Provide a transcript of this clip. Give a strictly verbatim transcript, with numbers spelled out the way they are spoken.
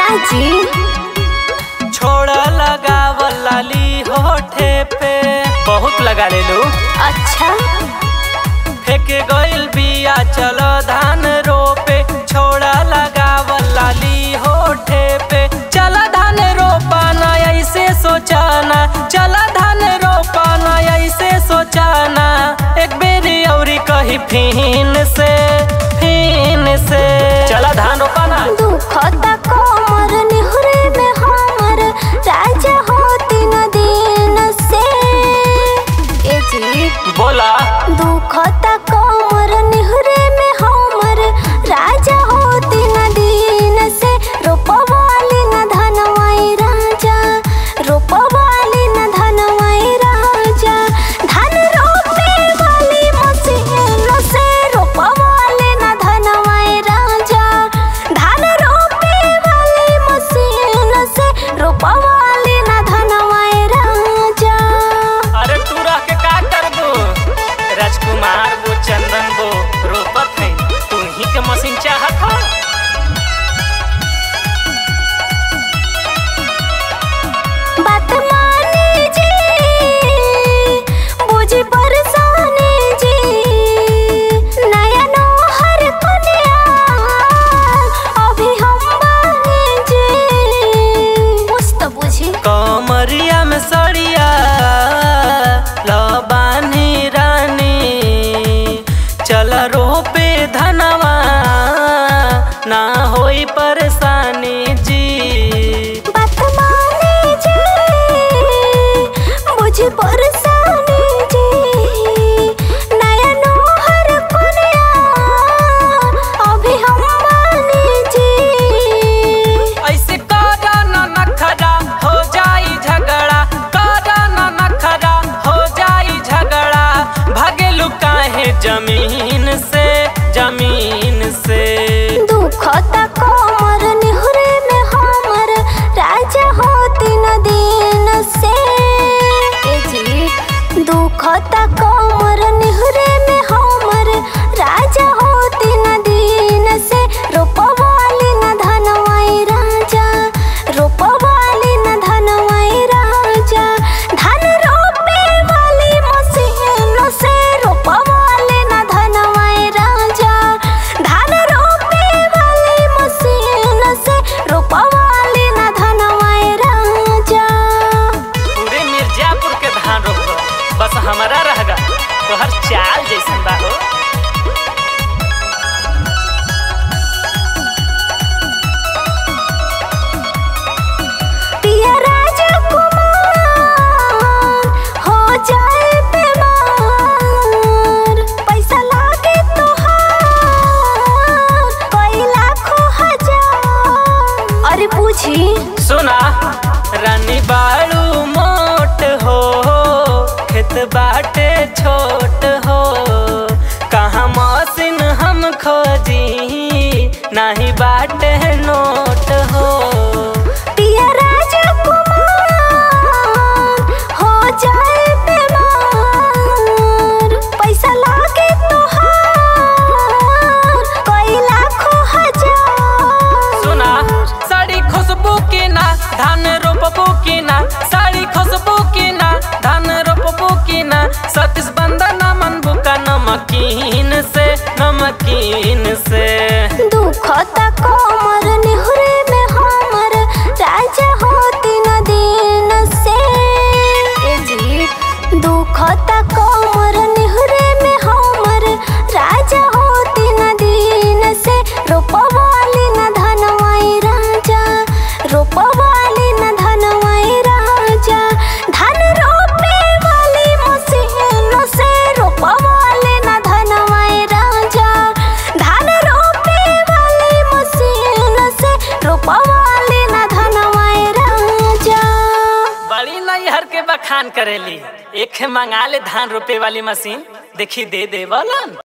जी छोड़ा लगावल लाली होठे पे बहुत लगा ले लो। अच्छा फेंक गइल बिया चलो धान रोपे। छोड़ा लगावल लाली होठे पे चला धान रोपाना ऐसे सोचाना। चला धान रोपाना ऐसे सोचाना। एक बेरी औरी कही फिन से फिन से चला धान रोपाना। दुखता कोमर निहुरे में हमर राजा होती न दिन से। ए जी बोला दुखता कोमर निहुरे में हमर राजा होती न दिन से। रोपवाली न धनवाई राजा रोपवाली न धनवाई राजा। धान रोपे वाली मशीन से रोपवाली न धनवाई राजा। धान रोपे वाली मशीन से रोपवाली न धनवाई राजा। अरे तू रह के का करबो? राजकुमार वो चंदन वो रोपत है तू ही के मशीन चाहत है। बात मानी जी बुझी परेशानी जी। नया नौहर कन्या अभी हम बानी जी। कुछ तो बुझी कमरिया में सड़िया लबानी रानी। चल रोपे धनवा ना होई परेशानी जी। बात मानी जी बुझी परेशानी जी। नया नौहर कन्या अभी हम बानी जी। ऐसे करा ना नखरा हो जाई झगड़ा। करा ना नखरा हो जाई झगड़ा। भागेलू काहे जमीन से जमीन से। दुखता कोमर निहुरे में हमर राजा होती न दिन से। ए जी दुखता कोमर निहुरे में हमर राजा होती न दिन से। रोपवाली न धनवाई राजा रोपवाली न धनवाई राजा। धान रोपे वाली मशीन से रोपवाली न धनवाई राजा। धान रोपे वाली मशीन से रोपवाली न धनवाई राजा। पूरे मिर्जापुर के धान रोप बस हमारा रहेगा तो हर चाल जैसन बा हो। पिया राजकुमार हो जाए बीमार। पैसा लागे तोहार कई लाखों हजार। अरे पूछी सुना रानी बाड़ू मोट हो खेत बाटे छोट हो। कहाँ मशीन हम खोजी नहीं बाटे नोट हो। पिया राजकुमार हो जाए बीमार। पैसा लागे तोहार कई लाखों हजार। सुना साड़ी खुशबू की ना धान रोपबू की ना। साड़ी खुशबू की ना धान रोपबू की ना। सतीश बंदना मन बुका नमकीन से नमकीन से। दुखता कोमर निहुरे में हमर राजा होती न दिन से। ए जी दुखता कोमर निहुरे में हमर राजा होती न दिन से। रोपवाली न धनवाई राजा रोपवाली न धनवाई राजा। धान रोपे वाली मशीन से रोपवाली न धनवाई राजा। धान रोपे वाली मशीन से रोपवाली न धनवाई राजा। बड़ी नैहर के बखान करेली। एक मंगा ले धान रोपे वाली मशीन देखी दे दे वाला।